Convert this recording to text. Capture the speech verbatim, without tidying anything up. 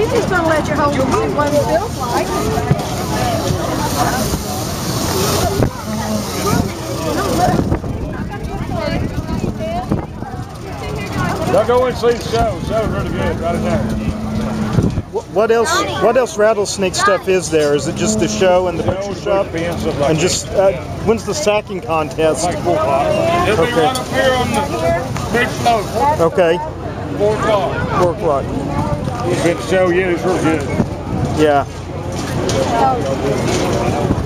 He's just going to let you hold him what it feels like. Y'all go and see the show. The show's really good. Right in there. What else? What else rattlesnake stuff is there? Is it just the show and the butcher shop? And just uh, when's the sacking contest? Like four o'clock. It'll be right up here on the big slope. Okay. Four o'clock. Four o'clock. It's been the show yet. It's real good. Yeah.